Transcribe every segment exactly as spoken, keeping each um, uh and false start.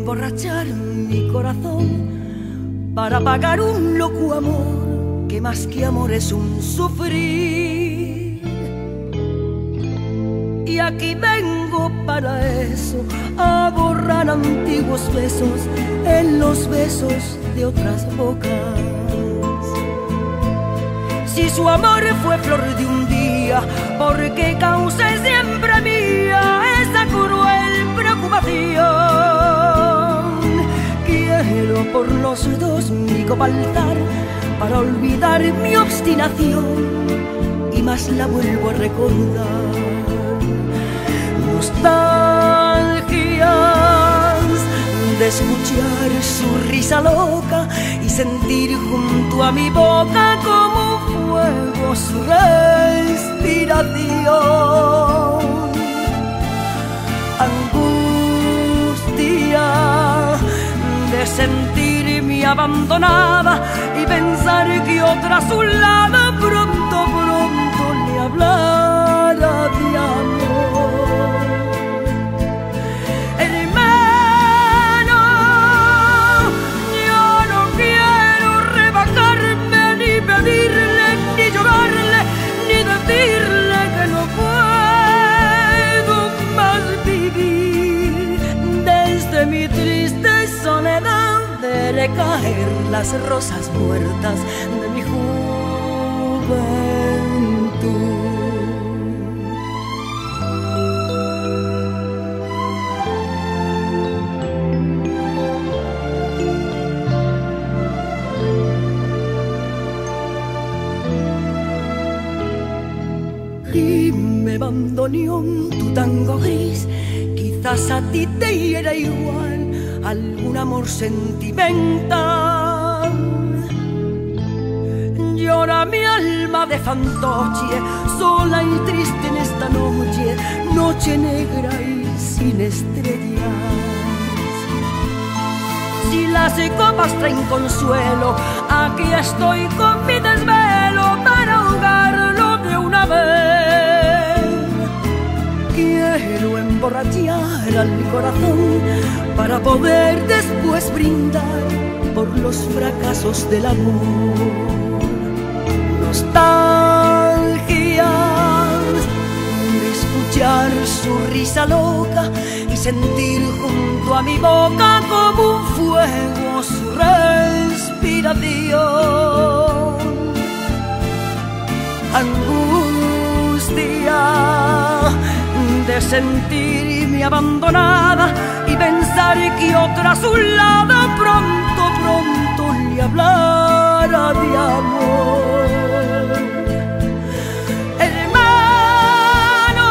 emborrachar mi corazón para pagar un loco amor que más que amor es un sufrir. Y aquí vengo para eso, a borrar antiguos besos en los besos de otras bocas. Si su amor fue flor de un día, porque causé siempre mía esa cruel preocupación. Quiero por los dos mi copa alzar para olvidar mi obstinación y más la vuelvo a recordar. Nostalgias de escuchar su risa loca y sentir junto a mi boca como fuego su respiración. Angustia de sentirme abandonada y pensar que otra a su lado pronto, pronto le hablara de amor. Hermano, yo no quiero rebajarme ni pedirle, ni llorarle, ni decirle que no puedo más vivir. Desde mi triste soledad veré caer las rosas muertas de mi juventud. Dime, bandoneón, tu tango gris, quizás a ti te hiera igual algún amor sentimental. Llora mi alma de fantoche, sola y triste en esta noche, noche negra y sin estrellas. Si las copas traen consuelo, aquí estoy con mi desvelo para ahogarlo de una vez. Quiero emborrachar al corazón para poder después brindar por los fracasos del amor. Nostalgias de escuchar su risa loca y sentir junto a mi boca como un fuego su respiración. Angustia de sentirme abandonada y pensar que otra a su lado pronto, pronto le hablara de amor. Hermano,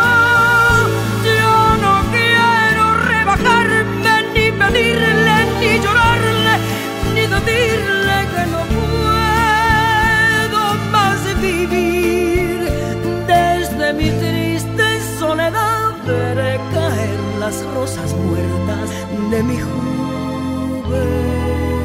yo no quiero rebajarme, ni pedirle, ni llorarle, ni decirle que no puedo más vivir. Desde mi triste soledad veré caer las rosas muertas de mi juventud.